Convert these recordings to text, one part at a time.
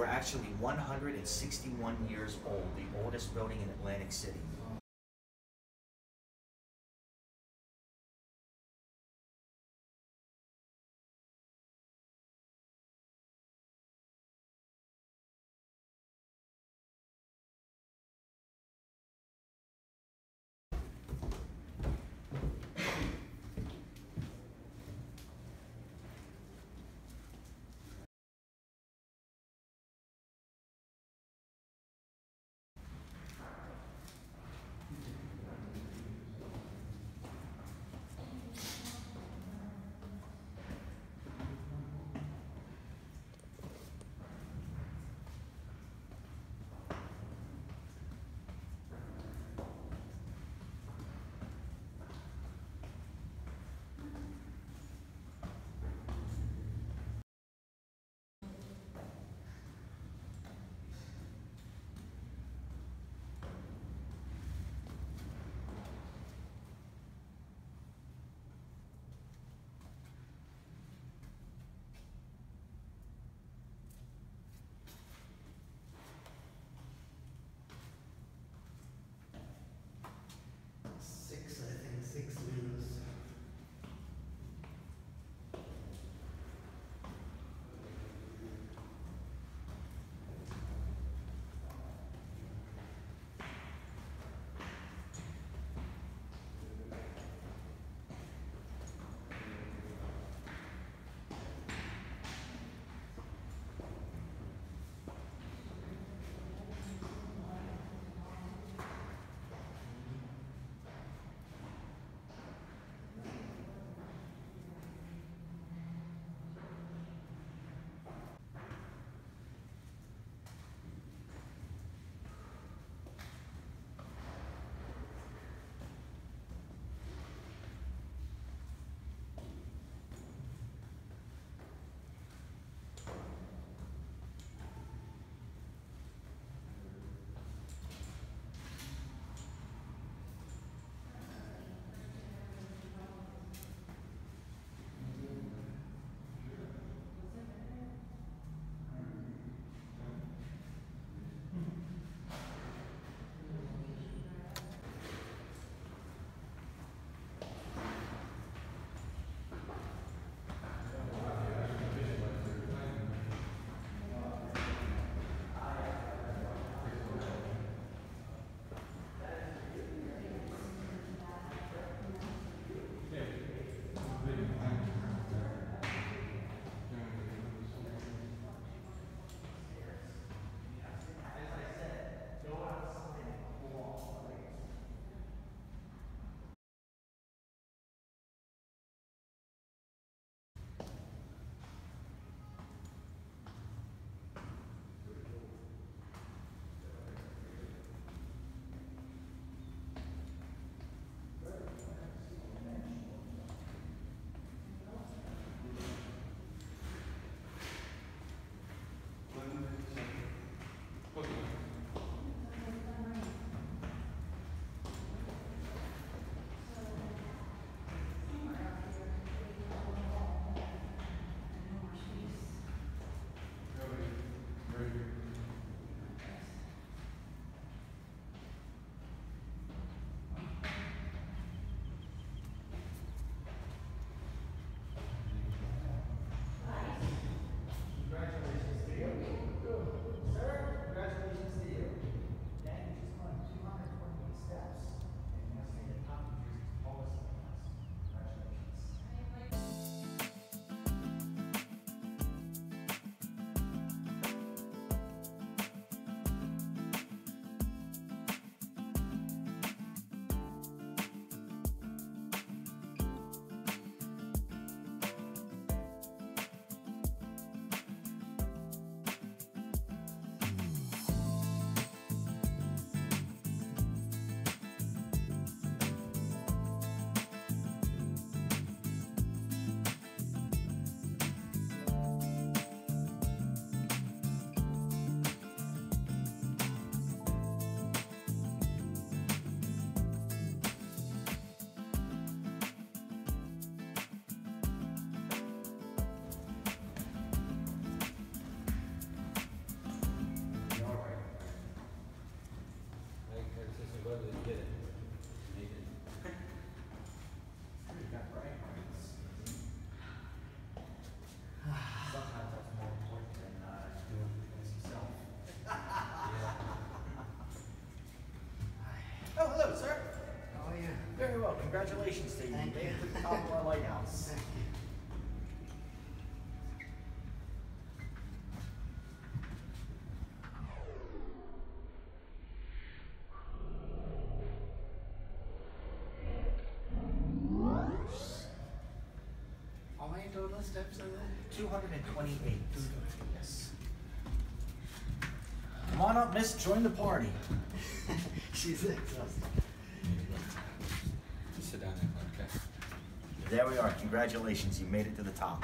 We're actually 161 years old, the oldest building in Atlantic City. Congratulations to you. You Thank made you. it to the top of our lighthouse. Thank you. How many total steps are there? 228. Yes. Come on up, miss. Join the party. She's exhausted. Sit down there, okay. There we are. Congratulations. You made it to the top.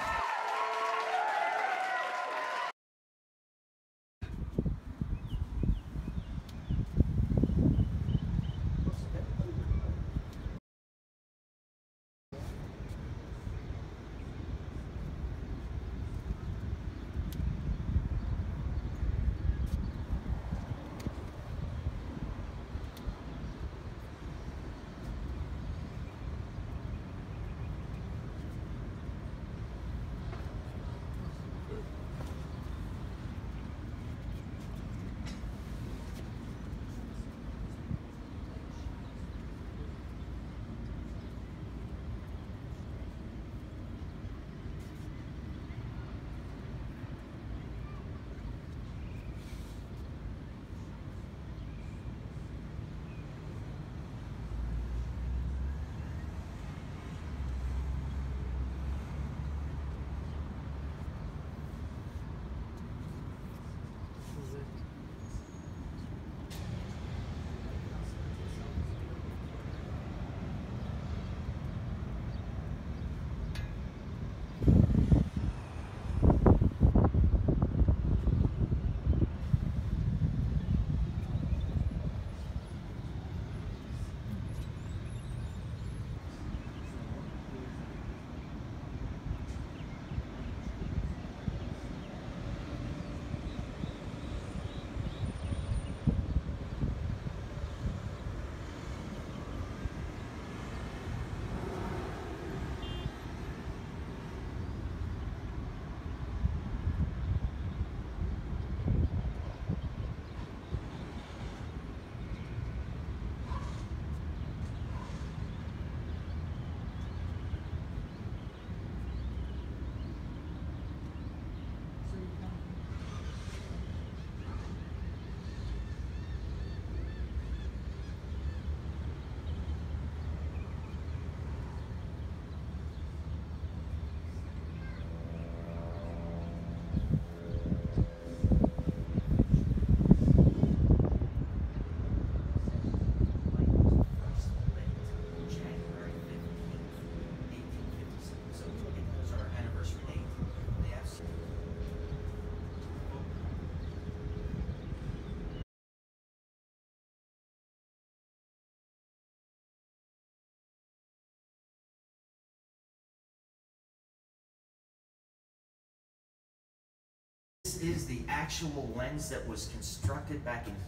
This is the actual lens that was constructed back in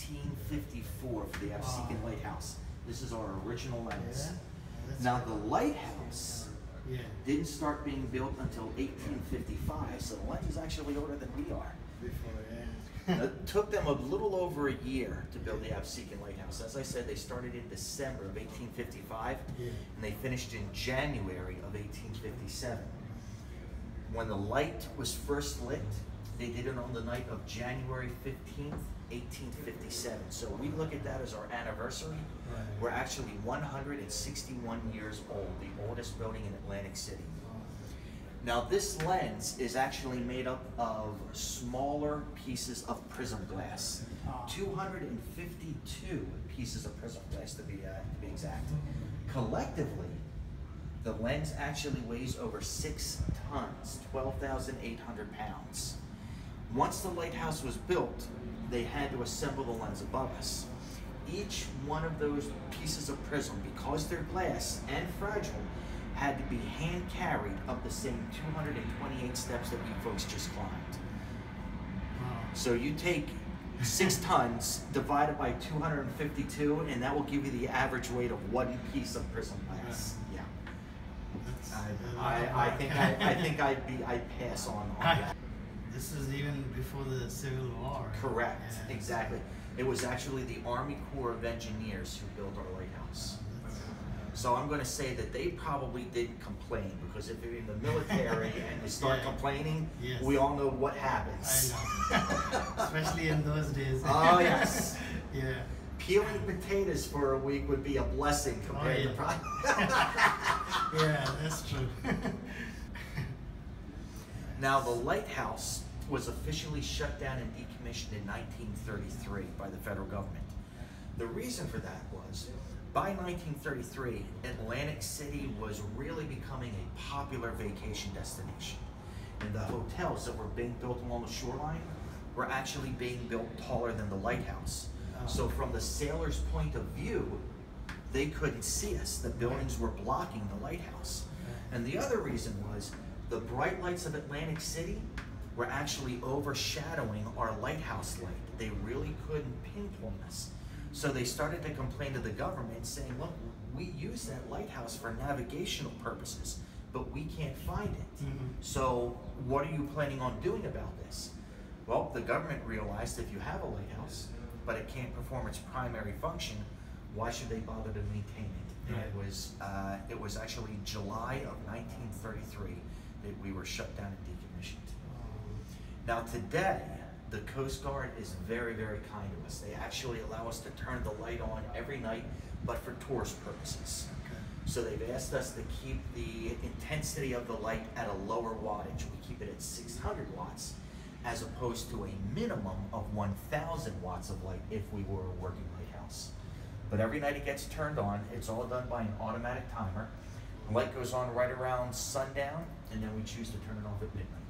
1854 for the Absecon Lighthouse. This is our original lens. Now the lighthouse didn't start being built until 1855, so the lens is actually older than we are. It took them a little over a year to build the Absecon Lighthouse. As I said, they started in December of 1855, and they finished in January of 1857. When the light was first lit, they did it on the night of January 15th, 1857. So we look at that as our anniversary. We're actually 161 years old, the oldest building in Atlantic City. Now this lens is actually made up of smaller pieces of prism glass. 252 pieces of prism glass to be exact. Collectively, the lens actually weighs over 6 tons, 12,800 pounds. Once the lighthouse was built, they had to assemble the lens above us. Each one of those pieces of prism, because they're glass and fragile, had to be hand carried up the same 228 steps that you folks just climbed. So you take 6 tons divided by 252, and that will give you the average weight of 1 piece of prism glass. Yeah. I think I'd pass on that. This is even before the Civil War. Correct, exactly. It was actually the Army Corps of Engineers who built our lighthouse. So I'm going to say that they probably didn't complain, because if you're in the military and you start complaining, Yes. we all know what happens. I know. Especially in those days. Oh yes. Yeah. Peeling potatoes for a week would be a blessing compared to Yeah, that's true. Now, the lighthouse was officially shut down and decommissioned in 1933 by the federal government. The reason for that was, by 1933, Atlantic City was really becoming a popular vacation destination. And the hotels that were being built along the shoreline were actually being built taller than the lighthouse. So from the sailor's point of view, they couldn't see us. The buildings were blocking the lighthouse. And the other reason was, the bright lights of Atlantic City were actually overshadowing our lighthouse light. They really couldn't pinpoint us. So they started to complain to the government saying, look, we use that lighthouse for navigational purposes, but we can't find it. So what are you planning on doing about this? Well, the government realized, if you have a lighthouse, but it can't perform its primary function, why should they bother to maintain it? And it was actually July of 1933 that we were shut down and decommissioned. Now today, the Coast Guard is very, very kind to us. They actually allow us to turn the light on every night, but for tourist purposes. So they've asked us to keep the intensity of the light at a lower wattage. We keep it at 600 watts, as opposed to a minimum of 1,000 watts of light if we were a working lighthouse. But every night it gets turned on. It's all done by an automatic timer. The light goes on right around sundown, and then we choose to turn it off at midnight.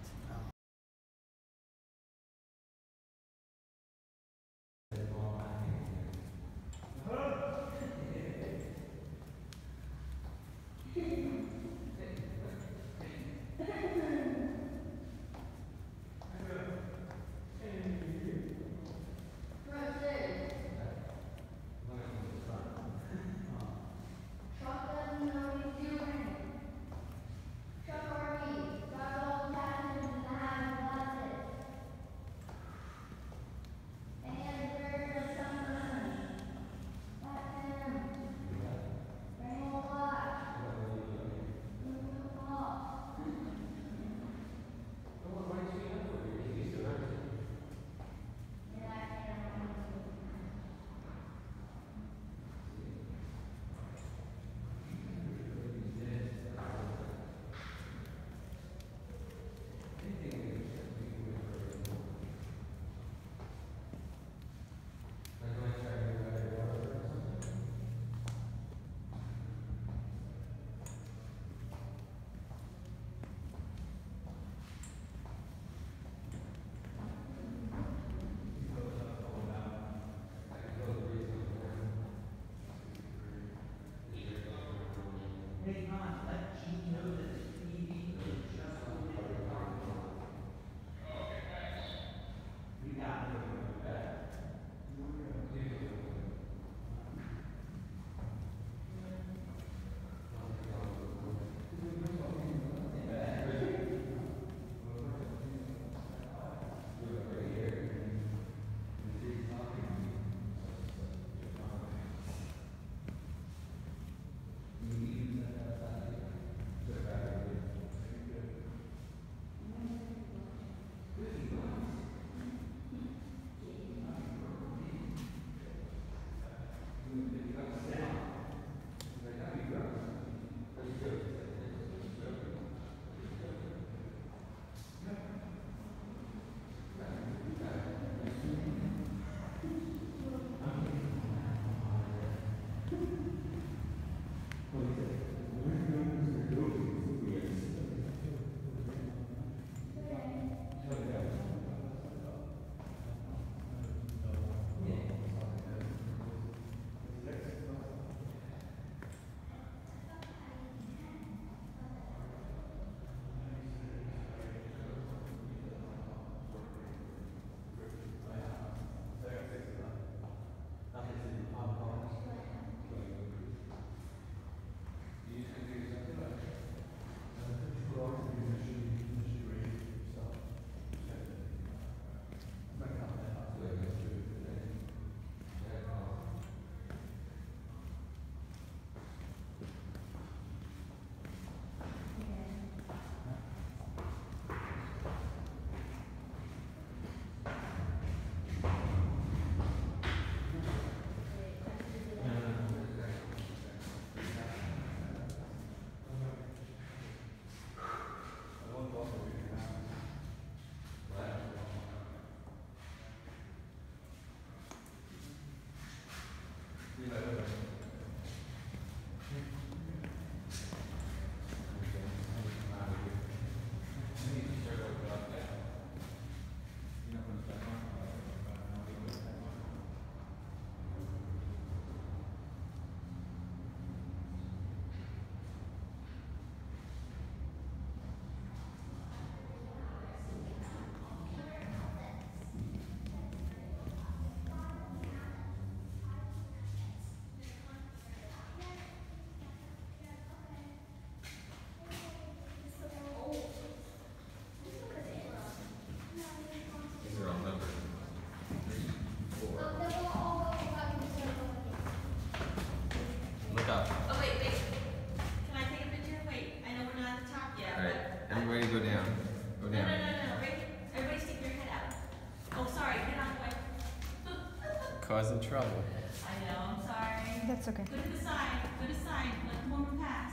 causing trouble. I know, I'm sorry. That's okay. Go to the side, let the woman pass.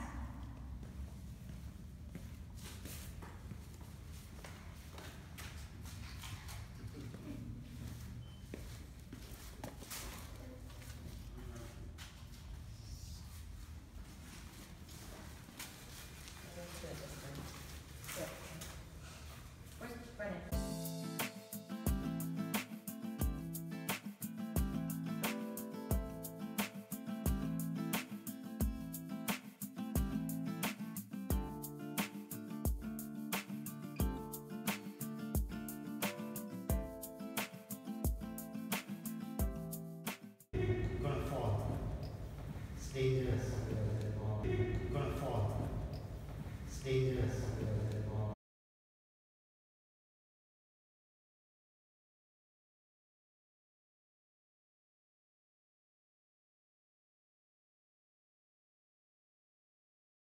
Gonna fall. It's dangerous.